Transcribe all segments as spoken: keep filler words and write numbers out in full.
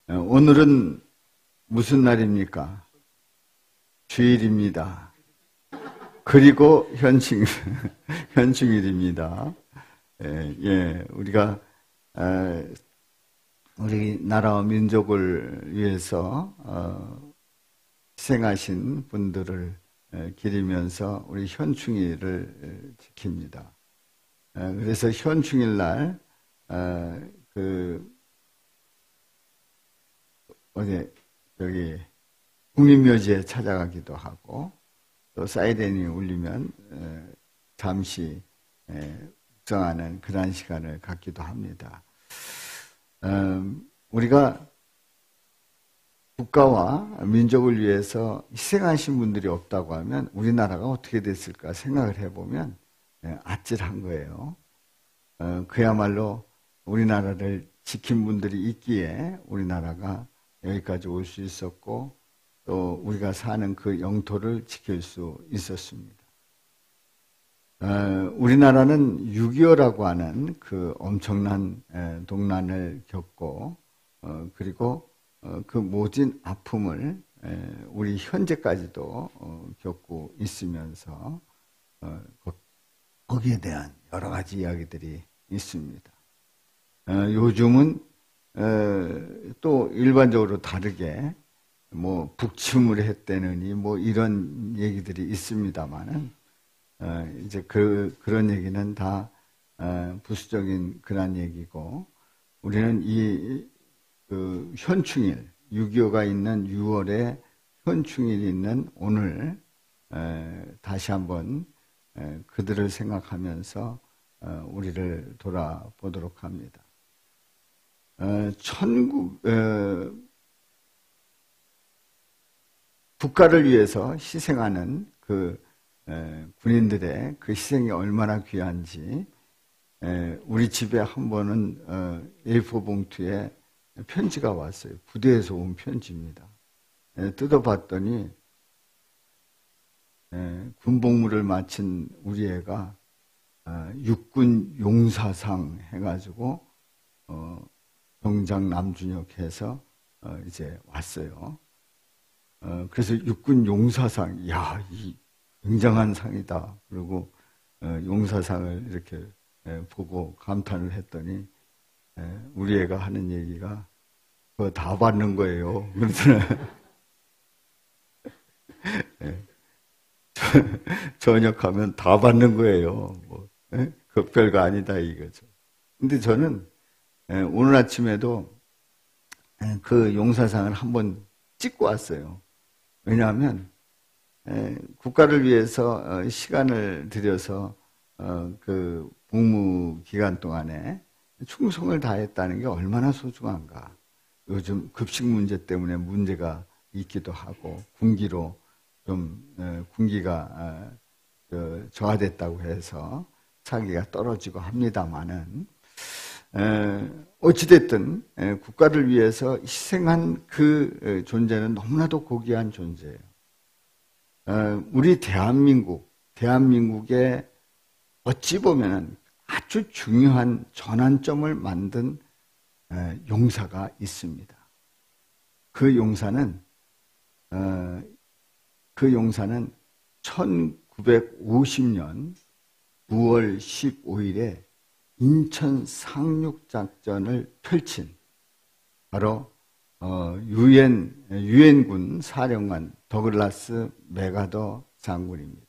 오늘은 무슨 날입니까? 주일입니다. 그리고 현충, 현충일입니다. 예, 예, 우리가, 에, 우리 나라와 민족을 위해서, 어, 희생하신 분들을 에, 기리면서 우리 현충일을 에, 지킵니다. 에, 그래서 현충일 날, 에, 그, 어제, 여기, 국립묘지에 찾아가기도 하고, 또 사이렌이 울리면, 에, 잠시, 에, 묵상하는 그런 시간을 갖기도 합니다. 음, 우리가 국가와 민족을 위해서 희생하신 분들이 없다고 하면 우리나라가 어떻게 됐을까 생각을 해보면 예, 아찔한 거예요. 어, 그야말로 우리나라를 지킨 분들이 있기에 우리나라가 여기까지 올 수 있었고 또 우리가 사는 그 영토를 지킬 수 있었습니다. 어, 우리나라는 육이오라고 하는 그 엄청난 에, 동란을 겪고 어, 그리고 어, 그 모진 아픔을 에, 우리 현재까지도 어, 겪고 있으면서 어, 거기에 대한 여러 가지 이야기들이 있습니다. 어, 요즘은 어, 또 일반적으로 다르게 뭐 북침을 했다느니 뭐 이런 얘기들이 있습니다만은 어, 이제 그, 그런 얘기는 다, 어, 부수적인 그런 얘기고, 우리는 이, 그, 현충일, 육이오가 있는 유월에 현충일이 있는 오늘, 에, 다시 한번, 에, 그들을 생각하면서, 어, 우리를 돌아보도록 합니다. 어, 천국, 어, 국가를 위해서 희생하는 그, 에, 군인들의 그 희생이 얼마나 귀한지 에, 우리 집에 한 번은 어, 에이포 봉투에 편지가 왔어요. 부대에서 온 편지입니다. 에, 뜯어봤더니 에, 군복무를 마친 우리 애가 어, 육군 용사상 해가지고 어, 병장 남준혁 해서 어, 이제 왔어요. 어, 그래서 육군 용사상, 야, 이 굉장한 상이다. 그리고 용사상을 이렇게 보고 감탄을 했더니 우리 애가 하는 얘기가 그거 다 받는 거예요. 그러더라고요. 전역하면 다 받는 거예요. 뭐, 그 별거 아니다 이거죠. 근데 저는 오늘 아침에도 그 용사상을 한번 찍고 왔어요. 왜냐하면 국가를 위해서 시간을 들여서 그 복무 기간 동안에 충성을 다했다는 게 얼마나 소중한가. 요즘 급식 문제 때문에 문제가 있기도 하고 군기로 좀 군기가 저하됐다고 해서 차기가 떨어지고 합니다마는 어찌됐든 국가를 위해서 희생한 그 존재는 너무나도 고귀한 존재예요. 우리 대한민국, 대한민국에 어찌 보면 아주 중요한 전환점을 만든 용사가 있습니다. 그 용사는, 그 용사는 천구백오십 년 구월 십오일에 인천 상륙작전을 펼친 바로 유엔, 유엔군 사령관 더글라스 맥아더 장군입니다.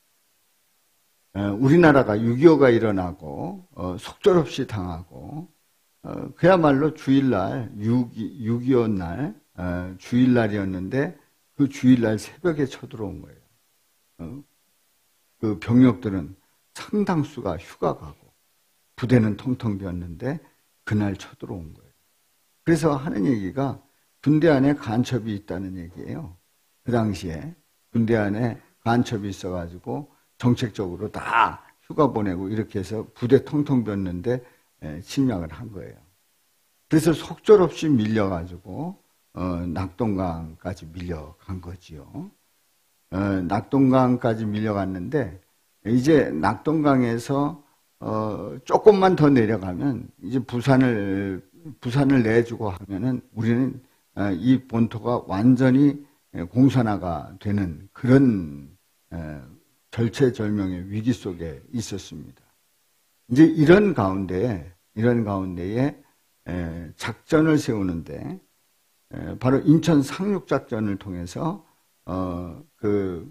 우리나라가 육이오가 일어나고 속절없이 당하고 그야말로 주일날 육이오 날 주일날이었는데 그 주일날 새벽에 쳐들어온 거예요. 그 병력들은 상당수가 휴가 가고 부대는 텅텅 비었는데 그날 쳐들어온 거예요. 그래서 하는 얘기가 군대 안에 간첩이 있다는 얘기예요. 그 당시에 군대 안에 간첩이 있어가지고 정책적으로 다 휴가 보내고 이렇게 해서 부대 텅텅 비었는데 침략을 한 거예요. 그래서 속절없이 밀려가지고 어, 낙동강까지 밀려간 거지요. 어, 낙동강까지 밀려갔는데 이제 낙동강에서 어, 조금만 더 내려가면 이제 부산을 부산을 내주고 하면은 우리는 이 본토가 완전히 공산화가 되는 그런 절체절명의 위기 속에 있었습니다. 이제 이런 가운데, 이런 가운데에 작전을 세우는데 바로 인천 상륙작전을 통해서 어, 그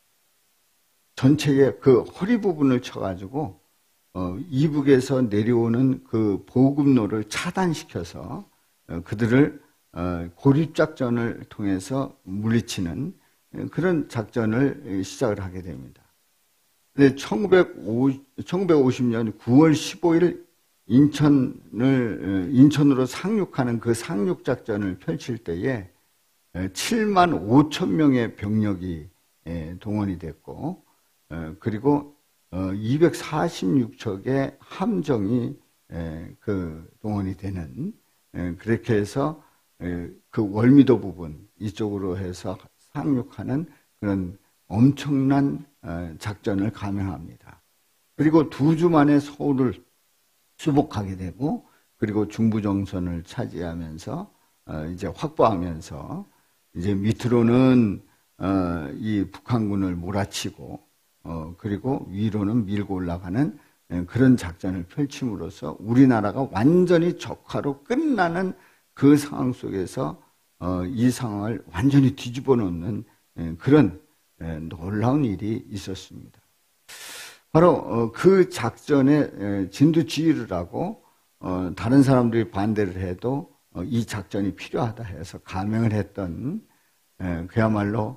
전체의 그 허리 부분을 쳐가지고 어, 이북에서 내려오는 그 보급로를 차단시켜서 어, 그들을 어, 고립작전을 통해서 물리치는 그런 작전을 시작을 하게 됩니다. 근데 천구백오십 년 구월 십오일 인천을, 인천으로 상륙하는 그 상륙작전을 펼칠 때에 칠만 오천 명의 병력이 동원이 됐고, 그리고 이백사십육 척의 함정이 그 동원이 되는, 그렇게 해서 그 월미도 부분 이쪽으로 해서 상륙하는 그런 엄청난 작전을 감행합니다. 그리고 두 주 만에 서울을 수복하게 되고, 그리고 중부정선을 차지하면서 이제 확보하면서 이제 밑으로는 이 북한군을 몰아치고, 그리고 위로는 밀고 올라가는 그런 작전을 펼침으로써 우리나라가 완전히 적화로 끝나는 그 상황 속에서 이 상황을 완전히 뒤집어 놓는 그런 놀라운 일이 있었습니다. 바로 그 작전에 진두지휘를 하고 다른 사람들이 반대를 해도 이 작전이 필요하다 해서 감행을 했던 그야말로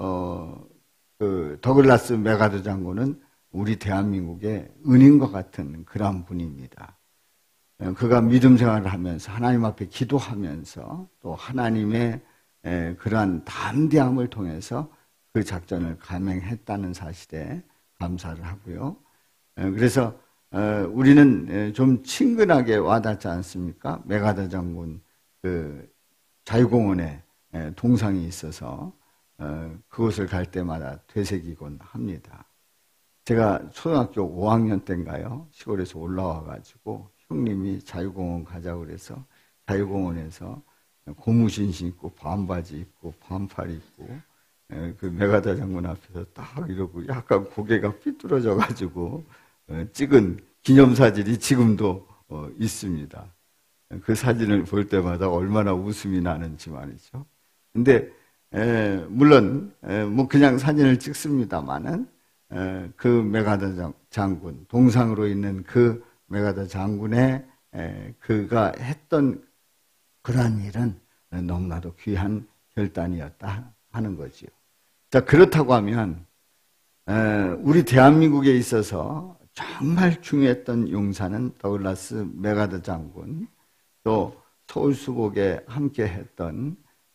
그 더글라스 메가더 장군은 우리 대한민국의 은인과 같은 그런 분입니다. 그가 믿음 생활을 하면서 하나님 앞에 기도하면서 또 하나님의 그러한 담대함을 통해서 그 작전을 감행했다는 사실에 감사를 하고요. 그래서 우리는 좀 친근하게 와닿지 않습니까? 메가더 장군 그 자유공원에 동상이 있어서 그곳을 갈 때마다 되새기곤 합니다. 제가 초등학교 오 학년 때인가요? 시골에서 올라와 가지고 형님이 자유공원 가자고 그래서 자유공원에서 고무신 신고 반바지 입고 반팔 입고 그 메가더 장군 앞에서 딱 이러고 약간 고개가 삐뚤어져 가지고 찍은 기념사진이 지금도 있습니다. 그 사진을 볼 때마다 얼마나 웃음이 나는지 말이죠. 근데 물론 뭐 그냥 사진을 찍습니다만은 그 메가더 장군, 동상으로 있는 그 메가더 장군의 그가 했던 그러한 일은 너무나도 귀한 결단이었다 하는 거지요. 자, 그렇다고 하면 우리 대한민국에 있어서 정말 중요했던 용사는 더글라스 메가더 장군, 또 서울수복에 함께 했던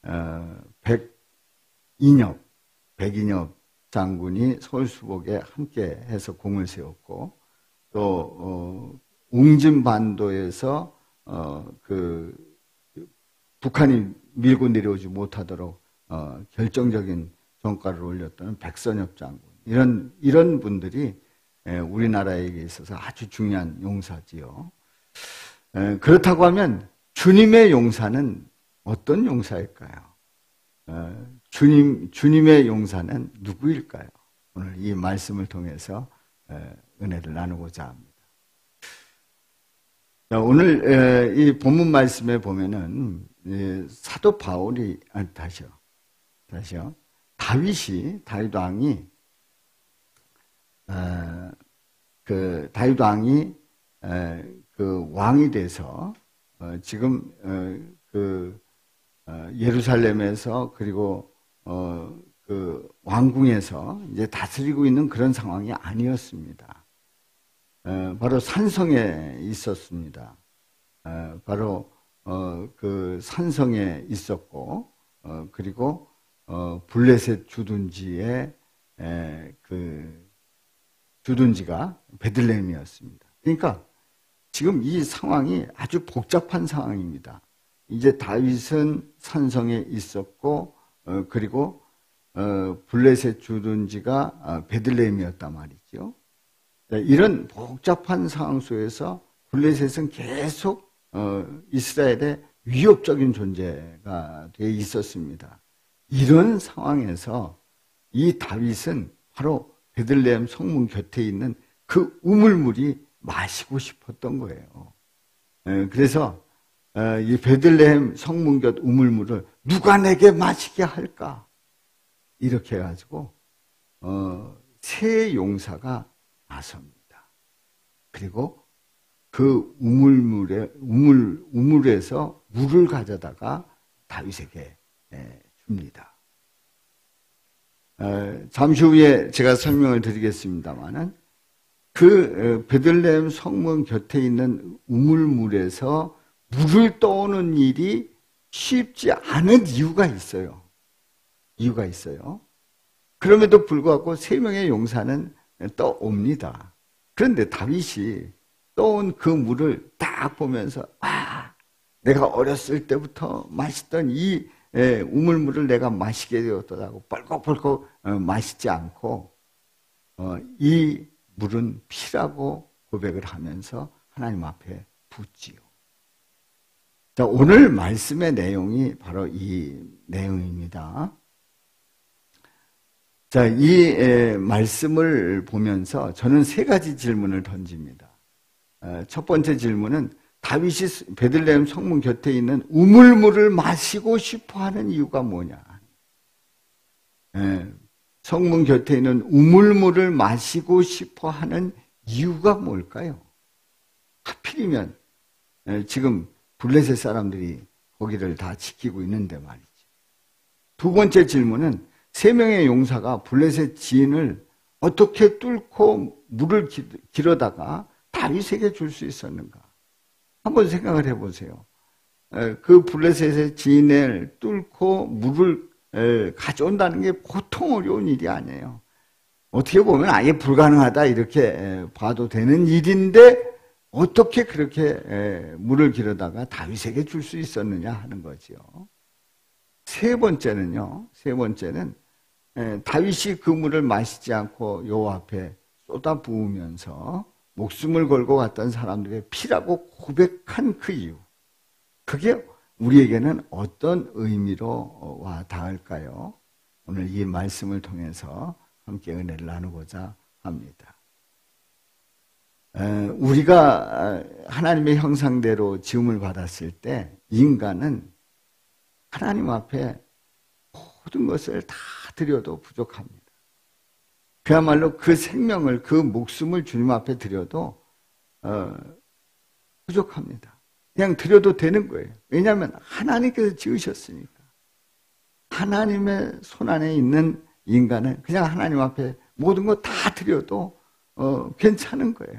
백인엽, 백인엽 장군이 서울수복에 함께 해서 공을 세웠고, 또 어, 웅진반도에서 어, 그 북한이 밀고 내려오지 못하도록 어, 결정적인 성과를 올렸던 백선엽 장군, 이런 이런 분들이 에, 우리나라에게 있어서 아주 중요한 용사지요. 에, 그렇다고 하면 주님의 용사는 어떤 용사일까요? 에, 주님 주님의 용사는 누구일까요? 오늘 이 말씀을 통해서 에, 은혜를 나누고자 합니다. 자, 오늘 이 본문 말씀에 보면은 사도 바울이 아니 다시요, 다시요. 다윗이 다윗 왕이 어, 그 다윗 왕이 어, 그 왕이 돼서 어, 지금 어, 그 어, 예루살렘에서 그리고 어, 그 왕궁에서 이제 다스리고 있는 그런 상황이 아니었습니다. 어, 바로 산성에 있었습니다. 어, 바로 어, 그 산성에 있었고, 어, 그리고 어, 블레셋 주둔지의 에, 그 주둔지가 베들레헴이었습니다. 그러니까 지금 이 상황이 아주 복잡한 상황입니다. 이제 다윗은 산성에 있었고, 어, 그리고 어, 블레셋 주둔지가 어, 베들레헴이었단 말이죠. 이런 복잡한 상황 속에서 블레셋은 계속 어, 이스라엘의 위협적인 존재가 돼 있었습니다. 이런 상황에서 이 다윗은 바로 베들레헴 성문 곁에 있는 그 우물물이 마시고 싶었던 거예요. 그래서 이 베들레헴 성문 곁 우물물을 누가 내게 마시게 할까? 이렇게 해가지고 세 용사가 나섭니다. 그리고 그 우물물에 우물 우물에서 물을 가져다가 다윗에게 줍니다. 잠시 후에 제가 설명을 드리겠습니다만은 그 베들레헴 성문 곁에 있는 우물물에서 물을 떠오는 일이 쉽지 않은 이유가 있어요. 이유가 있어요. 그럼에도 불구하고 세 명의 용사는 떠옵니다. 그런데 다윗이 떠온 그 물을 딱 보면서 아, 내가 어렸을 때부터 마시던 이 우물물을 내가 마시게 되었다고 뻘컥뻘컥 마시지 않고 이 물은 피라고 고백을 하면서 하나님 앞에 붓지요. 자, 오늘 말씀의 내용이 바로 이 내용입니다. 자, 이 말씀을 보면서 저는 세 가지 질문을 던집니다. 첫 번째 질문은 다윗이 베들레헴 성문 곁에 있는 우물물을 마시고 싶어하는 이유가 뭐냐? 성문 곁에 있는 우물물을 마시고 싶어하는 이유가 뭘까요? 하필이면 지금 블레셋 사람들이 거기를 다 지키고 있는데 말이죠. 두 번째 질문은 세 명의 용사가 블레셋 지인을 어떻게 뚫고 물을 길어다가 다윗에게 줄 수 있었는가? 한번 생각을 해보세요. 그 블레셋의 지인을 뚫고 물을 가져온다는 게 보통 어려운 일이 아니에요. 어떻게 보면 아예 불가능하다 이렇게 봐도 되는 일인데 어떻게 그렇게 물을 길어다가 다윗에게 줄 수 있었느냐 하는 거죠. 세 번째는요. 세 번째는 다윗이 그 물을 마시지 않고 여호와 앞에 쏟아 부으면서 목숨을 걸고 갔던 사람들의 피라고 고백한 그 이유. 그게 우리에게는 어떤 의미로 와 닿을까요? 오늘 이 말씀을 통해서 함께 은혜를 나누고자 합니다. 우리가 하나님의 형상대로 지음을 받았을 때 인간은 하나님 앞에 모든 것을 다 드려도 부족합니다. 그야말로 그 생명을, 그 목숨을 주님 앞에 드려도 어, 부족합니다. 그냥 드려도 되는 거예요. 왜냐하면 하나님께서 지으셨으니까. 하나님의 손안에 있는 인간은 그냥 하나님 앞에 모든 거 다 드려도 어, 괜찮은 거예요.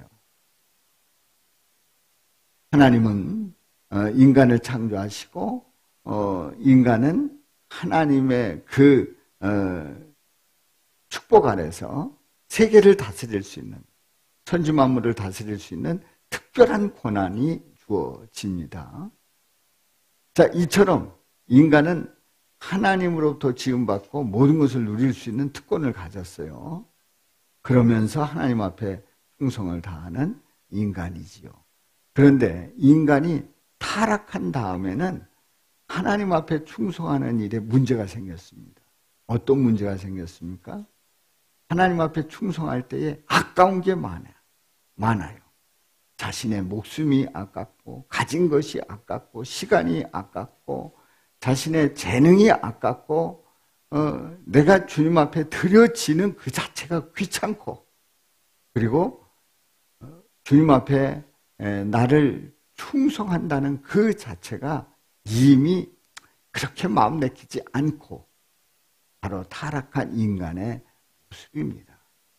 하나님은 어, 인간을 창조하시고 어, 인간은 하나님의 그 어, 축복 아래서 세계를 다스릴 수 있는, 천지 만물을 다스릴 수 있는 특별한 권한이 주어집니다. 자, 이처럼 인간은 하나님으로부터 지음받고 모든 것을 누릴 수 있는 특권을 가졌어요. 그러면서 하나님 앞에 충성을 다하는 인간이지요. 그런데 인간이 타락한 다음에는 하나님 앞에 충성하는 일에 문제가 생겼습니다. 어떤 문제가 생겼습니까? 하나님 앞에 충성할 때에 아까운 게 많아요. 많아요. 자신의 목숨이 아깝고, 가진 것이 아깝고, 시간이 아깝고, 자신의 재능이 아깝고, 어, 내가 주님 앞에 드려지는 그 자체가 귀찮고, 그리고 어, 주님 앞에 에, 나를 충성한다는 그 자체가 이미 그렇게 마음 내키지 않고, 바로 타락한 인간의 모습입니다.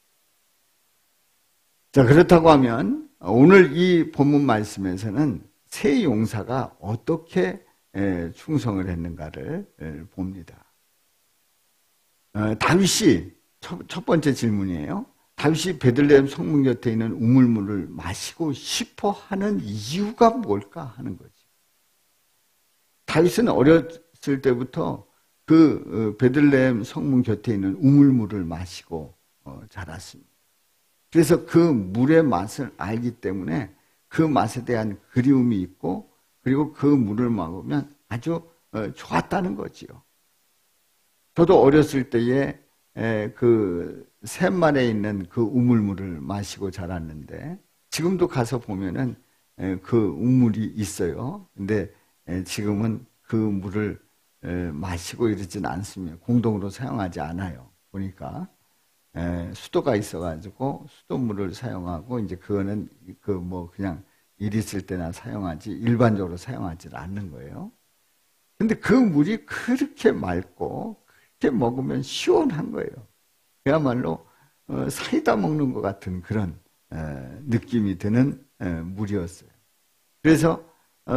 자, 그렇다고 하면 오늘 이 본문 말씀에서는 세 용사가 어떻게 충성을 했는가를 봅니다. 다윗이 첫, 첫 번째 질문이에요. 다윗이 베들레헴 성문 곁에 있는 우물물을 마시고 싶어 하는 이유가 뭘까 하는 거지. 다윗은 어렸을 때부터 그 베들레헴 성문 곁에 있는 우물물을 마시고 자랐습니다. 그래서 그 물의 맛을 알기 때문에 그 맛에 대한 그리움이 있고 그리고 그 물을 먹으면 아주 좋았다는 거지요. 저도 어렸을 때에 그 샘말에 있는 그 우물물을 마시고 자랐는데 지금도 가서 보면은 그 우물이 있어요. 근데 지금은 그 물을 마시고 이러지는 않습니다. 공동으로 사용하지 않아요. 보니까 수도가 있어가지고 수도물을 사용하고 이제 그거는 그 뭐 그냥 일 있을 때나 사용하지 일반적으로 사용하지 않는 거예요. 근데 그 물이 그렇게 맑고 그렇게 먹으면 시원한 거예요. 그야말로 사이다 먹는 것 같은 그런 느낌이 드는 물이었어요. 그래서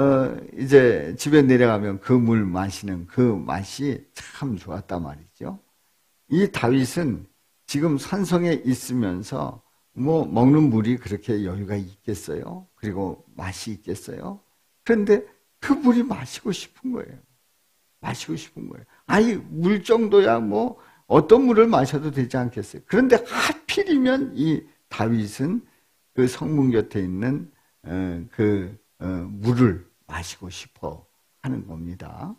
이제 집에 내려가면 그 물 마시는 그 맛이 참 좋았단 말이죠. 이 다윗은 지금 산성에 있으면서 뭐 먹는 물이 그렇게 여유가 있겠어요? 그리고 맛이 있겠어요? 그런데 그 물이 마시고 싶은 거예요. 마시고 싶은 거예요. 아니, 물 정도야 뭐 어떤 물을 마셔도 되지 않겠어요? 그런데 하필이면 이 다윗은 그 성문 곁에 있는 그 물을 마시고 싶어 하는 겁니다.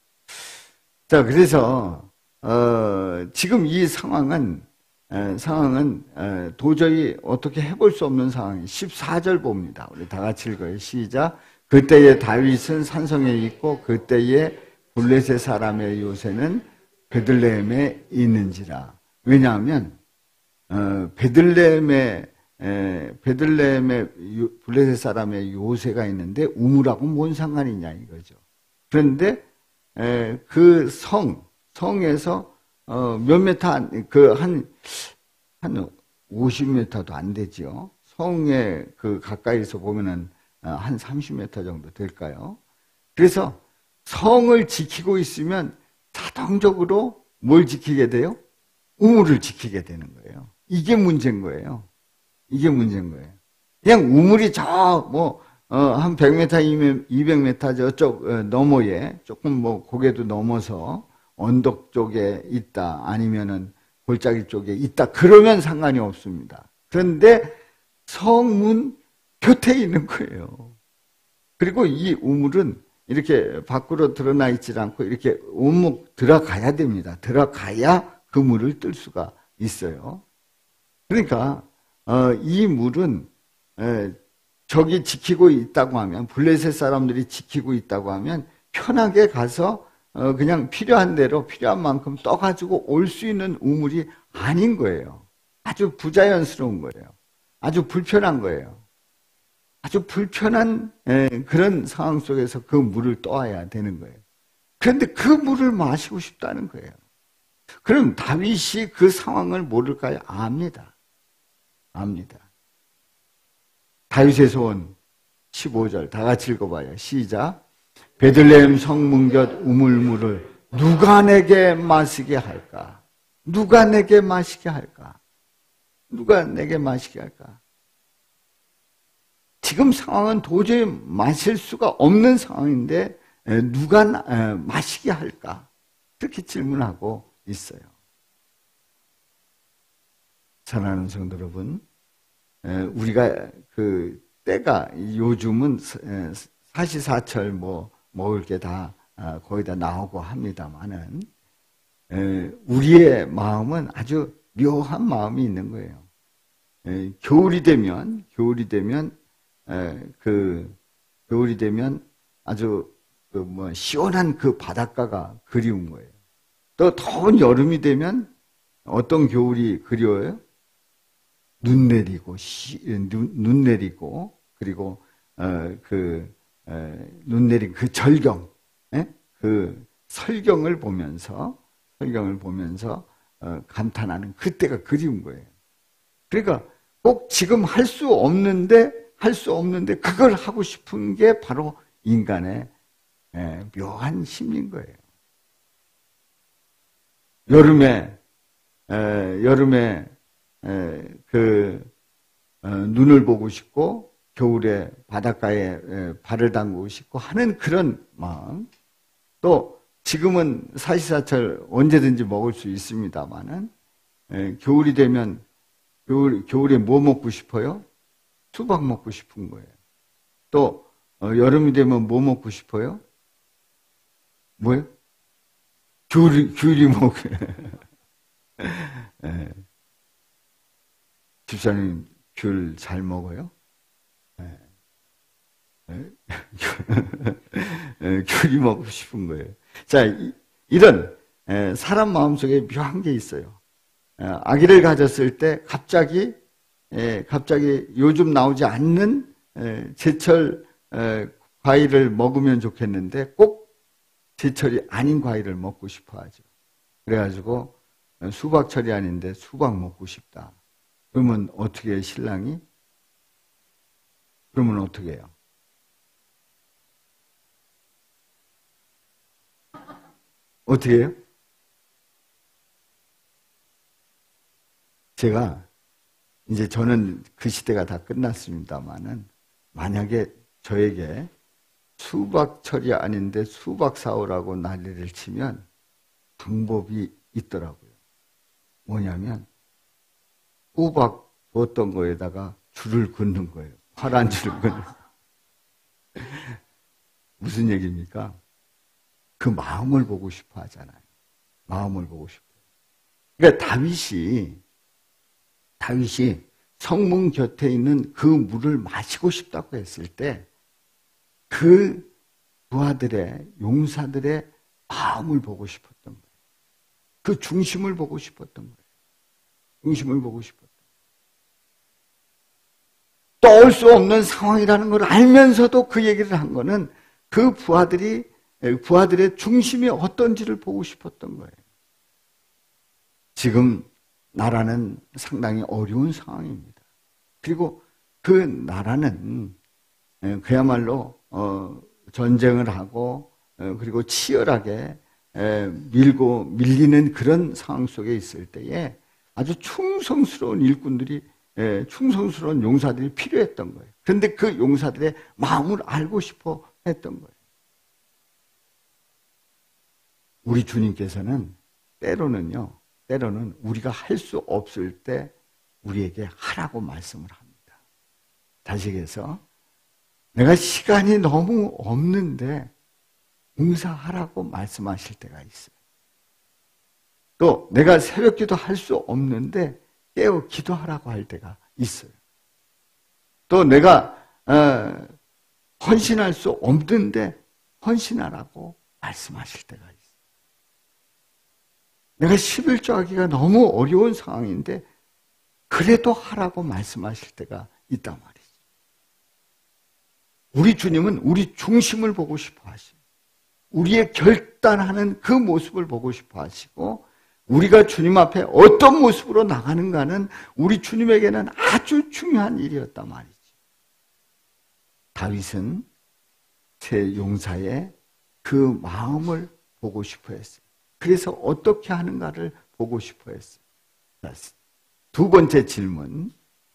자, 그래서 어, 지금 이 상황은 에, 상황은 에, 도저히 어떻게 해볼 수 없는 상황이 십사 절 봅니다. 우리 다 같이 읽어요. 시작. 그때에 다윗은 산성에 있고 그때에 블레셋 사람의 요새는 베들레헴에 있는지라. 왜냐하면 어, 베들레헴에 에, 베들레헴에 블레셋 사람의 요새가 있는데 우물하고 뭔 상관이냐 이거죠. 그런데 그 성 성에서 어, 몇 미터, 그, 한, 한 오십 미터도 안 되죠. 성에 그 가까이서 보면은 한 삼십 미터 정도 될까요? 그래서 성을 지키고 있으면 자동적으로 뭘 지키게 돼요? 우물을 지키게 되는 거예요. 이게 문제인 거예요. 이게 문제인 거예요. 그냥 우물이 저, 뭐, 어, 한 백 미터, 이백 미터 저쪽 어, 너머에 조금 뭐 고개도 넘어서 언덕 쪽에 있다 아니면은 골짜기 쪽에 있다 그러면 상관이 없습니다. 그런데 성문 곁에 있는 거예요. 그리고 이 우물은 이렇게 밖으로 드러나 있지 않고 이렇게 우묵 들어가야 됩니다. 들어가야 그 물을 뜰 수가 있어요. 그러니까 어, 이 물은 에, 저기 지키고 있다고 하면 블레셋 사람들이 지키고 있다고 하면 편하게 가서 어, 그냥 필요한 대로 필요한 만큼 떠가지고 올 수 있는 우물이 아닌 거예요. 아주 부자연스러운 거예요. 아주 불편한 거예요. 아주 불편한 에, 그런 상황 속에서 그 물을 떠와야 되는 거예요. 그런데 그 물을 마시고 싶다는 거예요. 그럼 다윗이 그 상황을 모를까요? 압니다. 압니다. 다윗의 소원 십오 절 다 같이 읽어봐요. 시작. 베들레헴 성문 곁 우물물을 누가 내게 마시게 할까? 누가 내게 마시게 할까? 누가 내게 마시게 할까? 지금 상황은 도저히 마실 수가 없는 상황인데 누가 마시게 할까? 그렇게 질문하고 있어요. 사랑하는 성도 여러분, 우리가 그 때가 요즘은 사시사철 뭐 먹을 게 다 거의 다 나오고 합니다만은 우리의 마음은 아주 묘한 마음이 있는 거예요. 겨울이 되면 겨울이 되면 그 겨울이 되면 아주 그 뭐 시원한 그 바닷가가 그리운 거예요. 또 더운 여름이 되면 어떤 겨울이 그리워요? 눈 내리고 시, 눈, 눈 내리고 그리고 어, 그 어, 눈 내린 그 절경, 에? 그 설경을 보면서 설경을 보면서 어, 감탄하는 그때가 그리운 거예요. 그러니까 꼭 지금 할 수 없는데 할 수 없는데 그걸 하고 싶은 게 바로 인간의 에, 묘한 심리인 거예요. 여름에 에, 여름에 에, 그 어, 눈을 보고 싶고 겨울에 바닷가에 에, 발을 담그고 싶고 하는 그런 마음. 또 지금은 사시사철 언제든지 먹을 수 있습니다만은 에, 겨울이 되면 겨울 겨울에 뭐 먹고 싶어요? 수박 먹고 싶은 거예요. 또 어, 여름이 되면 뭐 먹고 싶어요? 뭐요? 귤이, 귤이 먹고. 네. 집사님, 귤 잘 먹어요? 네. 네. 귤이 먹고 싶은 거예요. 자, 이, 이런 사람 마음속에 묘한 게 있어요. 아기를 가졌을 때 갑자기 갑자기 요즘 나오지 않는 제철 과일을 먹으면 좋겠는데 꼭 제철이 아닌 과일을 먹고 싶어 하죠. 그래가지고 수박철이 아닌데 수박 먹고 싶다. 그러면 어떻게 해요, 신랑이? 그러면 어떻게 해요? 어떻게 해요? 제가 이제 저는 그 시대가 다 끝났습니다만은 만약에 저에게 수박철이 아닌데 수박 사오라고 난리를 치면 방법이 있더라고요. 뭐냐면 호박 뒀던 거에다가 줄을 긋는 거예요. 파란 줄을 긋는 거예요. 무슨 얘기입니까? 그 마음을 보고 싶어 하잖아요. 마음을 보고 싶어요. 그러니까 다윗이 다윗이 성문 곁에 있는 그 물을 마시고 싶다고 했을 때 그 부하들의 용사들의 마음을 보고 싶었던 거예요. 그 중심을 보고 싶었던 거예요. 중심을 보고 싶었던 거예요. 떠올 수 없는 상황이라는 걸 알면서도 그 얘기를 한 거는 그 부하들이 부하들의 중심이 어떤지를 보고 싶었던 거예요. 지금 나라는 상당히 어려운 상황입니다. 그리고 그 나라는 그야말로 전쟁을 하고 그리고 치열하게 밀고 밀리는 그런 상황 속에 있을 때에 아주 충성스러운 일꾼들이 충성스러운 용사들이 필요했던 거예요. 그런데 그 용사들의 마음을 알고 싶어 했던 거예요. 우리 주님께서는 때로는요, 때로는 우리가 할 수 없을 때 우리에게 하라고 말씀을 합니다. 다시 얘기해서 내가 시간이 너무 없는데 봉사하라고 말씀하실 때가 있어요. 또 내가 새벽기도 할 수 없는데 깨어 기도하라고 할 때가 있어요. 또 내가 어, 헌신할 수 없는데 헌신하라고 말씀하실 때가 있어요. 내가 십일조 하기가 너무 어려운 상황인데 그래도 하라고 말씀하실 때가 있단 말이죠. 우리 주님은 우리 중심을 보고 싶어 하시고 우리의 결단하는 그 모습을 보고 싶어 하시고 우리가 주님 앞에 어떤 모습으로 나가는가는 우리 주님에게는 아주 중요한 일이었단 말이죠. 다윗은 새 용사의 그 마음을 보고 싶어 했어요. 그래서 어떻게 하는가를 보고 싶어 했어요. 두 번째 질문.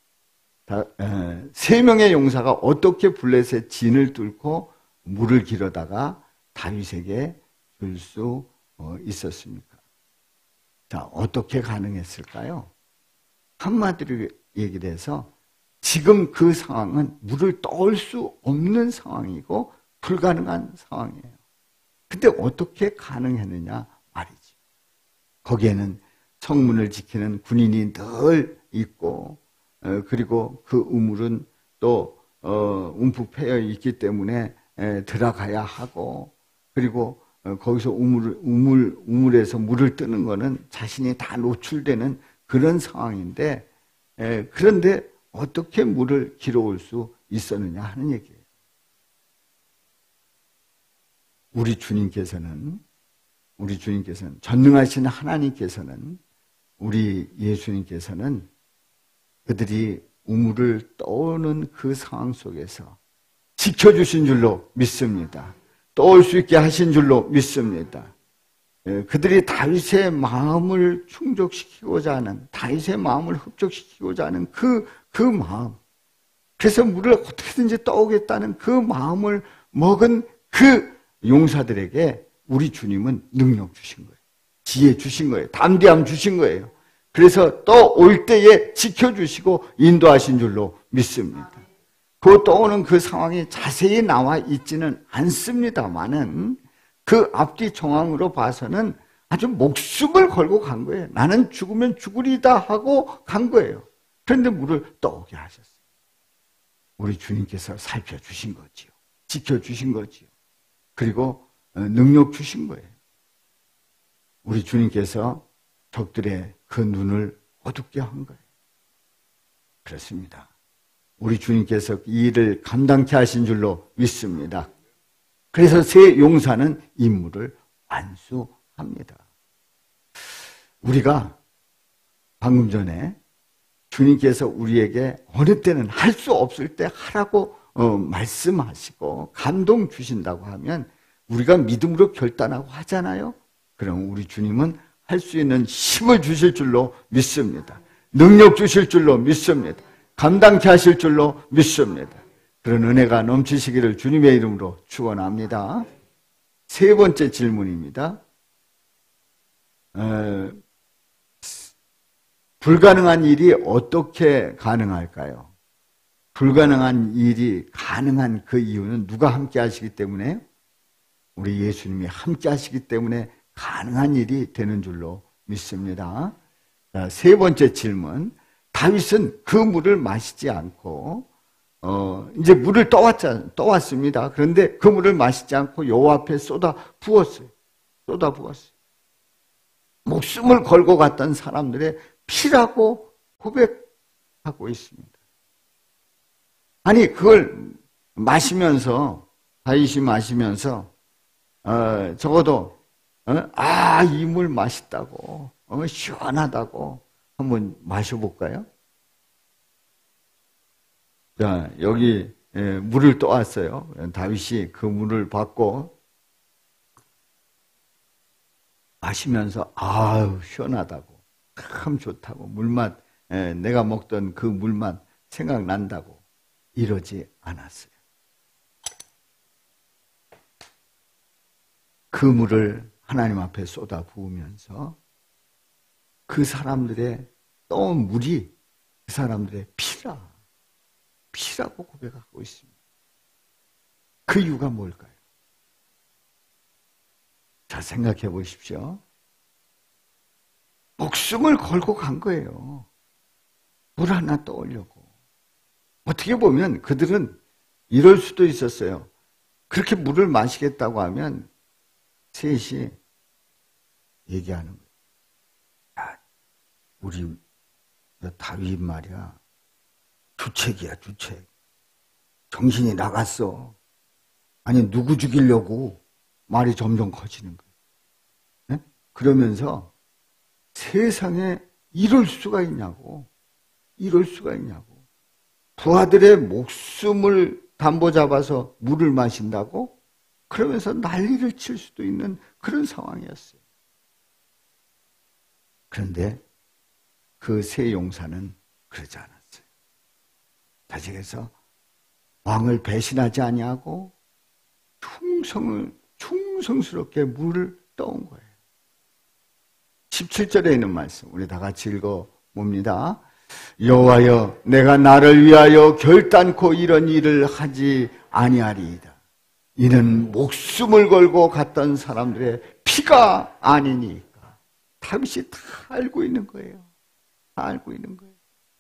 세 명의 용사가 어떻게 블레셋 진을 뚫고 물을 길어다가 다윗에게 줄 수 있었습니까? 자, 어떻게 가능했을까요? 한마디로 얘기를 해서 지금 그 상황은 물을 떠올 수 없는 상황이고 불가능한 상황이에요. 근데 어떻게 가능했느냐 말이지. 거기에는 성문을 지키는 군인이 늘 있고 그리고 그 우물은 또 움푹 패여 있기 때문에 들어가야 하고 그리고 거기서 우물, 우물, 우물에서 물을 뜨는 거는 자신이 다 노출되는 그런 상황인데 그런데 어떻게 물을 길어올 수 있었느냐 하는 얘기예요. 우리 주님께서는 우리 주님께서는 전능하신 하나님께서는 우리 예수님께서는 그들이 우물을 떠오는 그 상황 속에서 지켜주신 줄로 믿습니다. 떠올 수 있게 하신 줄로 믿습니다. 그들이 다윗의 마음을 충족시키고자 하는 다윗의 마음을 흡족시키고자 하는 그, 그 마음 그래서 물을 어떻게든지 떠오겠다는 그 마음을 먹은 그 용사들에게 우리 주님은 능력 주신 거예요. 지혜 주신 거예요. 담대함 주신 거예요. 그래서 또 올 때에 지켜주시고 인도하신 줄로 믿습니다. 그 떠오는 그 상황이 자세히 나와 있지는 않습니다만은 그 앞뒤 정황으로 봐서는 아주 목숨을 걸고 간 거예요. 나는 죽으면 죽으리다 하고 간 거예요. 그런데 물을 떠오게 하셨어요. 우리 주님께서 살펴주신 거지요. 지켜주신 거지요. 그리고 능력 주신 거예요. 우리 주님께서 적들의 그 눈을 어둡게 한 거예요. 그렇습니다. 우리 주님께서 이 일을 감당케 하신 줄로 믿습니다. 그래서 새 용사는 임무를 완수합니다. 우리가 방금 전에 주님께서 우리에게 어느 때는 할 수 없을 때 하라고 어, 말씀하시고 감동 주신다고 하면 우리가 믿음으로 결단하고 하잖아요. 그럼 우리 주님은 할 수 있는 힘을 주실 줄로 믿습니다. 능력 주실 줄로 믿습니다. 감당케 하실 줄로 믿습니다. 그런 은혜가 넘치시기를 주님의 이름으로 축원합니다. 세 번째 질문입니다. 어, 불가능한 일이 어떻게 가능할까요? 불가능한 일이 가능한 그 이유는 누가 함께 하시기 때문에? 우리 예수님이 함께 하시기 때문에 가능한 일이 되는 줄로 믿습니다. 자, 세 번째 질문. 다윗은 그 물을 마시지 않고 어, 이제 물을 떠왔자, 떠왔습니다. 그런데 그 물을 마시지 않고 여호와 앞에 쏟아 부었어요. 쏟아 부었어요. 목숨을 걸고 갔던 사람들의 피라고 고백하고 있습니다. 아니 그걸 마시면서 다윗이 마시면서 어, 적어도 어? 아, 이 물 맛있다고 어, 시원하다고 한번 마셔볼까요? 자, 여기 예, 물을 떠왔어요. 다윗이 그 물을 받고 마시면서 아우 시원하다고 참 좋다고 물맛 예, 내가 먹던 그 물맛 생각난다고 이러지 않았어요. 그 물을 하나님 앞에 쏟아 부으면서 그 사람들의 떠온 물이 그 사람들의 피라 피라고 고백하고 있습니다. 그 이유가 뭘까요? 자, 생각해 보십시오. 목숨을 걸고 간 거예요. 물 하나 떠오려고. 어떻게 보면 그들은 이럴 수도 있었어요. 그렇게 물을 마시겠다고 하면 셋이 얘기하는 거예요. 야, 우리 다윗 말이야. 주책이야, 주책. 정신이 나갔어. 아니, 누구 죽이려고 말이 점점 커지는 거예요. 네? 그러면서 세상에 이럴 수가 있냐고. 이럴 수가 있냐고. 부하들의 목숨을 담보 잡아서 물을 마신다고? 그러면서 난리를 칠 수도 있는 그런 상황이었어요. 그런데 그 세 용사는 그러지 않았어요. 다시 해서 왕을 배신하지 아니하고 충성을 충성스럽게 물을 떠온 거예요. 십칠 절에 있는 말씀 우리 다 같이 읽어봅니다. 여호와여 내가 나를 위하여 결단코 이런 일을 하지 아니하리이다. 이는 목숨을 걸고 갔던 사람들의 피가 아니니까. 다윗이 다 알고 있는 거예요. 다 알고 있는 거예요.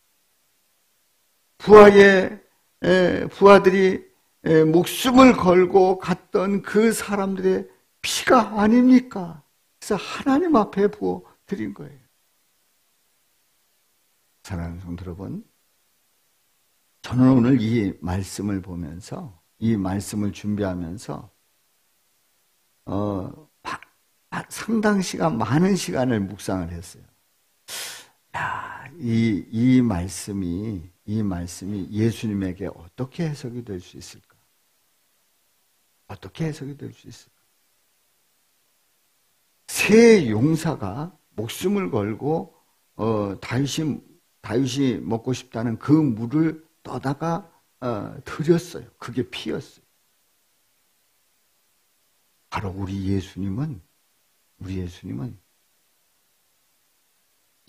부하의 에, 부하들이 에, 목숨을 걸고 갔던 그 사람들의 피가 아닙니까? 그래서 하나님 앞에 부어 드린 거예요. 사랑하는 성도 여러분, 저는 오늘 이 말씀을 보면서 이 말씀을 준비하면서 어, 상당 시간 많은 시간을 묵상을 했어요. 야, 이, 이 말씀이 이 말씀이 예수님에게 어떻게 해석이 될 수 있을까? 어떻게 해석이 될 수 있을까? 세 용사가 목숨을 걸고 어, 다윗이 다윗이 먹고 싶다는 그 물을 떠다가 어, 드렸어요. 그게 피였어요. 바로 우리 예수님은 우리 예수님은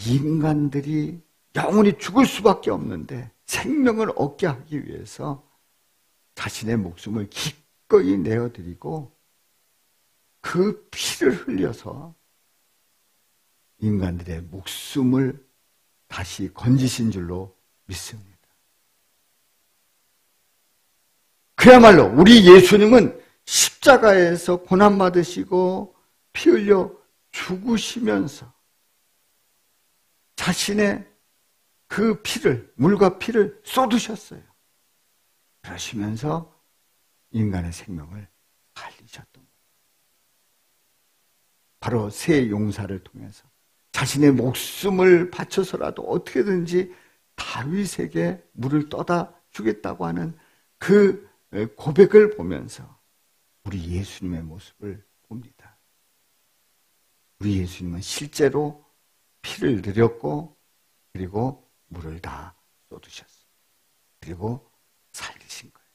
인간들이 영원히 죽을 수밖에 없는데 생명을 얻게 하기 위해서 자신의 목숨을 기꺼이 내어드리고 그 피를 흘려서 인간들의 목숨을 다시 건지신 줄로 믿습니다. 그야말로 우리 예수님은 십자가에서 고난받으시고 피 흘려 죽으시면서 자신의 그 피를, 물과 피를 쏟으셨어요. 그러시면서 인간의 생명을 살리셨던 거예요. 바로 새 용사를 통해서 자신의 목숨을 바쳐서라도 어떻게든지 다윗에게 물을 떠다 주겠다고 하는 그 고백을 보면서 우리 예수님의 모습을 봅니다. 우리 예수님은 실제로 피를 드렸고 그리고 물을 다 쏟으셨어요. 그리고 살리신 거예요.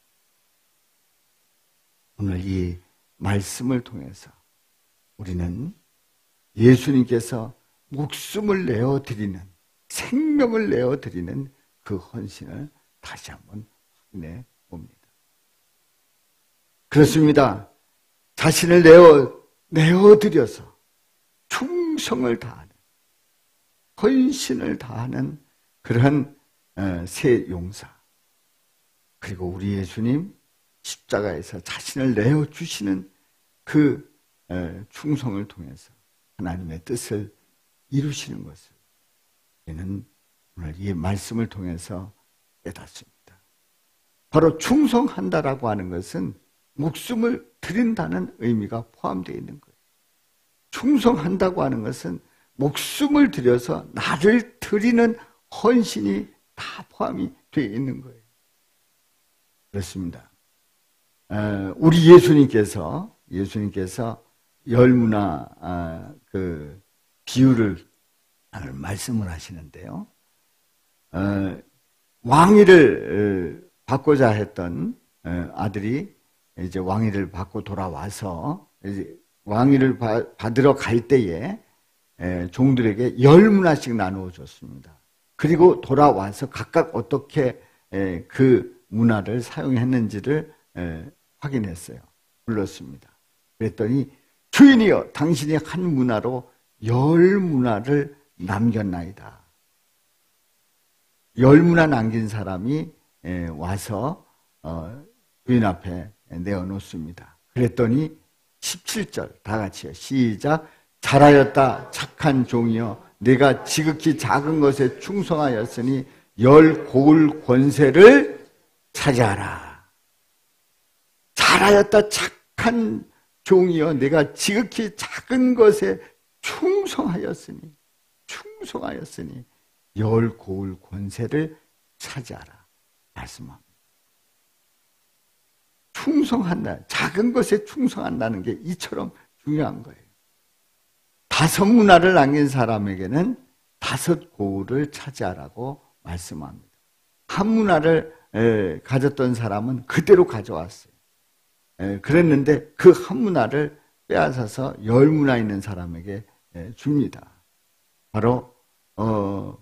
오늘 이 말씀을 통해서 우리는 예수님께서 목숨을 내어드리는, 생명을 내어드리는 그 헌신을 다시 한번 확인해 봅니다. 그렇습니다. 자신을 내어, 내어드려서 충성을 다하는, 헌신을 다하는 그러한 새 용사. 그리고 우리 예수님 십자가에서 자신을 내어주시는 그 충성을 통해서 하나님의 뜻을 이루시는 것을 우리는 오늘 이 말씀을 통해서 깨닫습니다. 바로 충성한다라고 하는 것은 목숨을 드린다는 의미가 포함되어 있는 거예요. 충성한다고 하는 것은 목숨을 들여서 나를 드리는 헌신이 다 포함이 되어 있는 거예요. 그렇습니다. 우리 예수님께서 예수님께서 열무나 그 비유를 말씀을 하시는데요. 왕위를 받고자 했던 아들이 이제 왕위를 받고 돌아와서 이제 왕위를 받으러 갈 때에 종들에게 열 문화씩 나누어 줬습니다. 그리고 돌아와서 각각 어떻게 그 문화를 사용했는지를 확인했어요. 불렀습니다. 그랬더니 주인이여 당신이 한 문화로 열 문화를 남겼나이다. 열 문화 남긴 사람이 와서 주인 앞에 내어놓습니다. 그랬더니 십칠 절 다 같이요. 시작. 잘하였다 착한 종이여 내가 지극히 작은 것에 충성하였으니 열 고을 권세를 차지하라. 잘하였다 착한 종이여 내가 지극히 작은 것에 충성하였으니 충성하였으니 열 고을 권세를 차지하라 말씀합니다. 충성한다. 작은 것에 충성한다는 게 이처럼 중요한 거예요. 다섯 문화를 남긴 사람에게는 다섯 고을을 차지하라고 말씀합니다. 한 문화를 가졌던 사람은 그대로 가져왔어요. 그랬는데 그 한 문화를 빼앗아서 열 문화 있는 사람에게 줍니다. 바로 어,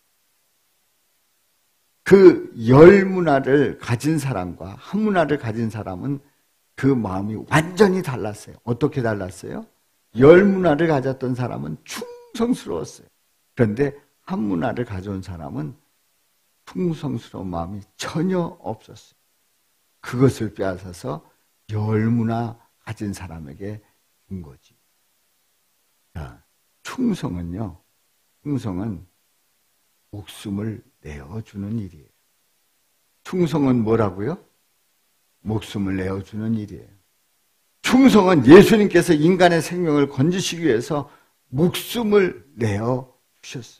그 열 문화를 가진 사람과 한 문화를 가진 사람은 그 마음이 완전히 달랐어요. 어떻게 달랐어요? 열 문화를 가졌던 사람은 충성스러웠어요. 그런데 한 문화를 가져온 사람은 충성스러운 마음이 전혀 없었어요. 그것을 빼앗아서 열 문화 가진 사람에게 준 거지. 자, 충성은요, 충성은 목숨을 내어주는 일이에요. 충성은 뭐라고요? 목숨을 내어주는 일이에요. 충성은 예수님께서 인간의 생명을 건지시기 위해서 목숨을 내어주셨어요.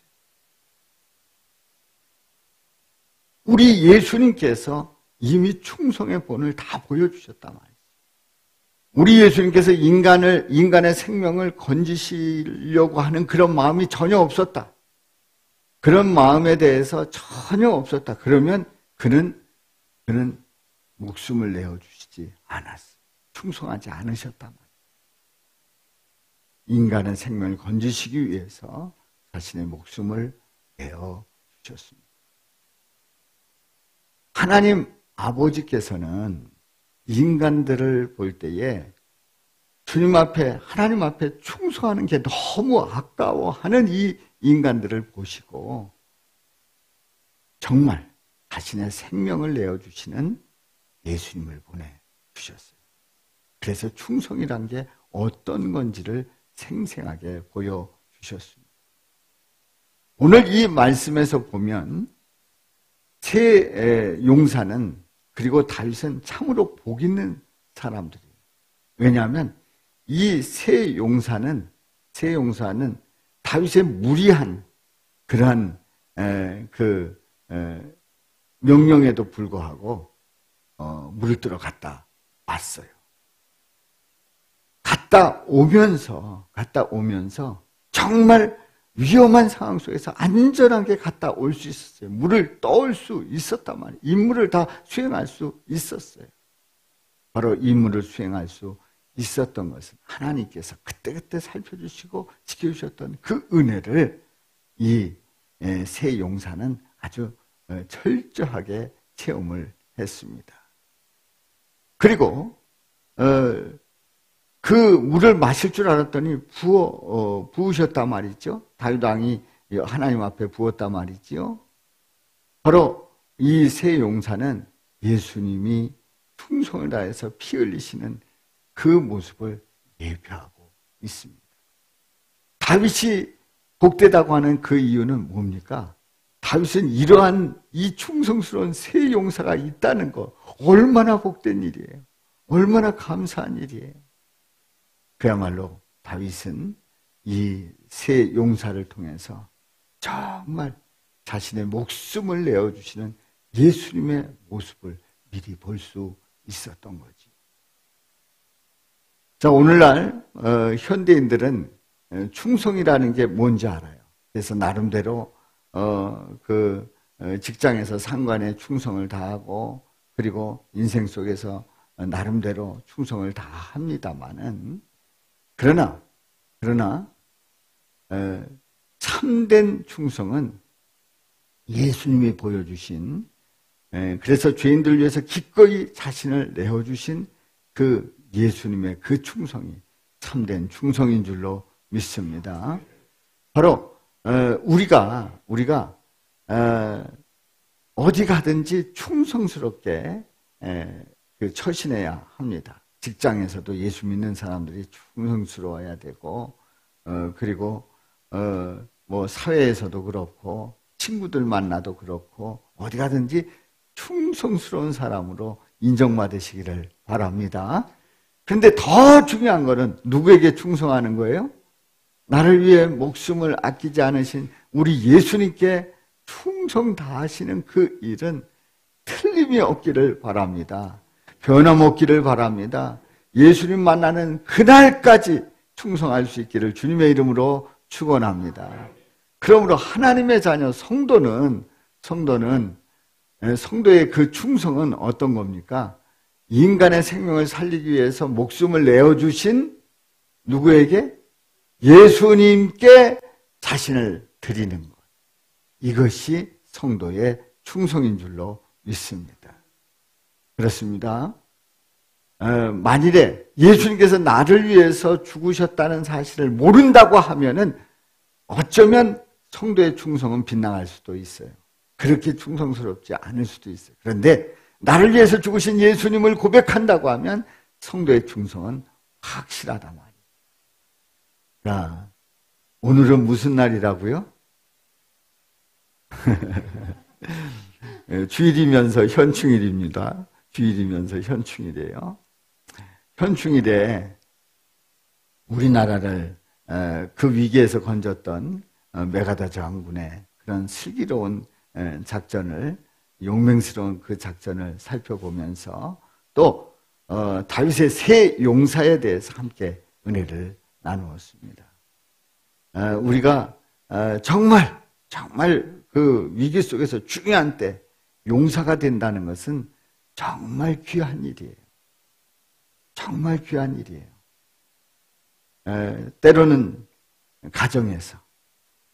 우리 예수님께서 이미 충성의 본을 다 보여주셨단 말이에요. 우리 예수님께서 인간을, 인간의 생명을 건지시려고 하는 그런 마음이 전혀 없었다. 그런 마음에 대해서 전혀 없었다. 그러면 그는, 그는 목숨을 내어주시지 않았어. 충성하지 않으셨단 말이에요. 인간의 생명을 건지시기 위해서 자신의 목숨을 내어주셨습니다. 하나님 아버지께서는 인간들을 볼 때에 주님 앞에, 하나님 앞에 충성하는 게 너무 아까워하는 이 인간들을 보시고 정말 자신의 생명을 내어주시는 예수님을 보내주셨어요. 그래서 충성이란 게 어떤 건지를 생생하게 보여주셨습니다. 오늘 이 말씀에서 보면 세 용사는, 그리고 다윗은 참으로 복 있는 사람들이에요. 왜냐하면 이 세 용사는, 세 용사는 다윗의 무리한 그러한 에, 그 에, 명령에도 불구하고 어, 물을 들어 갔다 왔어요. 갔다 오면서, 갔다 오면서 정말 위험한 상황 속에서 안전하게 갔다 올 수 있었어요. 물을 떠올 수 있었단 말이에요. 임무를 다 수행할 수 있었어요. 바로 임무를 수행할 수 있었던 것은 하나님께서 그때그때 살펴주시고 지켜주셨던 그 은혜를 이 세 용사는 아주 철저하게 체험을 했습니다. 그리고 그 물을 마실 줄 알았더니 부어, 어, 부으셨단 말이죠. 다윗 왕이 하나님 앞에 부었단 말이죠. 바로 이 세 용사는 예수님이 충성을 다해서 피 흘리시는 그 모습을 예표하고 있습니다. 다윗이 복되다고 하는 그 이유는 뭡니까? 다윗은 이러한 이 충성스러운 세 용사가 있다는 거, 얼마나 복된 일이에요. 얼마나 감사한 일이에요. 그야말로 다윗은 이 세 용사를 통해서 정말 자신의 목숨을 내어주시는 예수님의 모습을 미리 볼 수 있었던 거지. 자, 오늘날 어, 현대인들은 충성이라는 게 뭔지 알아요. 그래서 나름대로 어, 그 직장에서 상관에 충성을 다하고, 그리고 인생 속에서 나름대로 충성을 다합니다만은, 그러나 그러나 에, 참된 충성은 예수님이 보여주신, 에, 그래서 죄인들 위해서 기꺼이 자신을 내어주신 그 예수님의 그 충성이 참된 충성인 줄로 믿습니다. 바로 에, 우리가 우리가 에, 어디 가든지 충성스럽게 에, 그 처신해야 합니다. 직장에서도 예수 믿는 사람들이 충성스러워야 되고, 어, 그리고 어, 뭐 사회에서도 그렇고, 친구들 만나도 그렇고, 어디 가든지 충성스러운 사람으로 인정받으시기를 바랍니다. 그런데 더 중요한 거는 누구에게 충성하는 거예요? 나를 위해 목숨을 아끼지 않으신 우리 예수님께 충성 다하시는 그 일은 틀림이 없기를 바랍니다. 변함없기를 바랍니다. 예수님 만나는 그날까지 충성할 수 있기를 주님의 이름으로 축원합니다. 그러므로 하나님의 자녀 성도는 성도는 성도의 그 충성은 어떤 겁니까? 인간의 생명을 살리기 위해서 목숨을 내어주신 누구에게? 예수님께 자신을 드리는 것. 이것이 성도의 충성인 줄로 믿습니다. 그렇습니다. 어, 만일에 예수님께서 나를 위해서 죽으셨다는 사실을 모른다고 하면은 어쩌면 성도의 충성은 빗나갈 수도 있어요. 그렇게 충성스럽지 않을 수도 있어요. 그런데 나를 위해서 죽으신 예수님을 고백한다고 하면 성도의 충성은 확실하단 말이에요. 자, 오늘은 무슨 날이라고요? 주일이면서 현충일입니다. 주일이면서 현충일이에요. 현충일에 우리나라를 그 위기에서 건졌던 메가다 장군의 그런 슬기로운 작전을, 용맹스러운 그 작전을 살펴보면서 또 다윗의 세 용사에 대해서 함께 은혜를 나누었습니다. 우리가 정말 정말 그 위기 속에서 중요한 때 용사가 된다는 것은 정말 귀한 일이에요. 정말 귀한 일이에요. 에, 때로는 가정에서,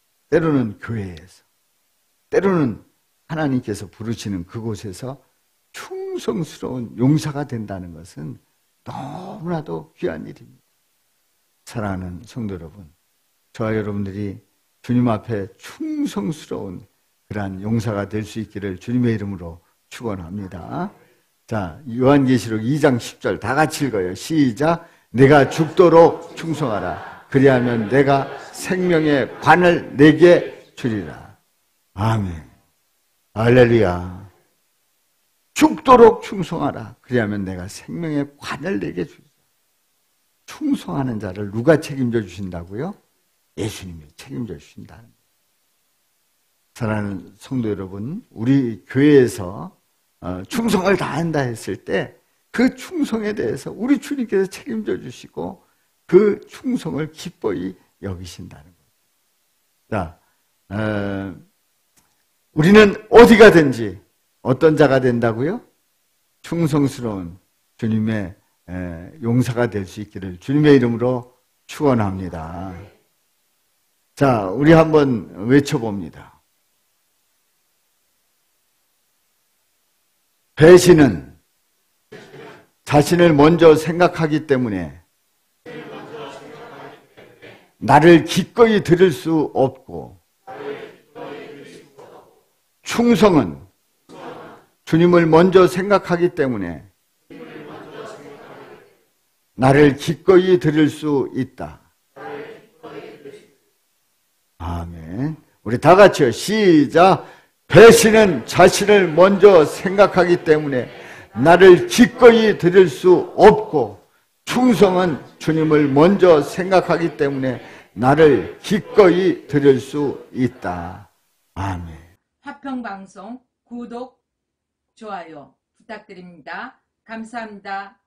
때로는 교회에서, 때로는 하나님께서 부르시는 그곳에서 충성스러운 용사가 된다는 것은 너무나도 귀한 일입니다. 사랑하는 성도 여러분, 저와 여러분들이 주님 앞에 충성스러운 그러한 용사가 될 수 있기를 주님의 이름으로 축원합니다. 자, 요한계시록 이 장 십 절 다 같이 읽어요. 시작. 내가 죽도록 충성하라. 그리하면 내가 생명의 관을 내게 주리라. 아멘. 할렐루야. 죽도록 충성하라. 그리하면 내가 생명의 관을 내게 주리라. 충성하는 자를 누가 책임져 주신다고요? 예수님이 책임져 주신다는 거예요. 사랑하는 성도 여러분, 우리 교회에서 충성을 다한다 했을 때 그 충성에 대해서 우리 주님께서 책임져 주시고 그 충성을 기뻐히 여기신다는 거예요. 자, 어, 우리는 어디 가든지 어떤 자가 된다고요? 충성스러운 주님의 용사가 될 수 있기를 주님의 이름으로 축원합니다. 자, 우리 한번 외쳐봅니다. 배신은 자신을 먼저 생각하기 때문에 나를 기꺼이 들을 수 없고, 충성은 주님을 먼저 생각하기 때문에 나를 기꺼이 들을 수 있다. 아멘. 우리 다 같이요. 시작. 배신은 자신을 먼저 생각하기 때문에 나를 기꺼이 들을 수 없고, 충성은 주님을 먼저 생각하기 때문에 나를 기꺼이 들을 수 있다. 아멘. 화평방송 구독, 좋아요 부탁드립니다. 감사합니다.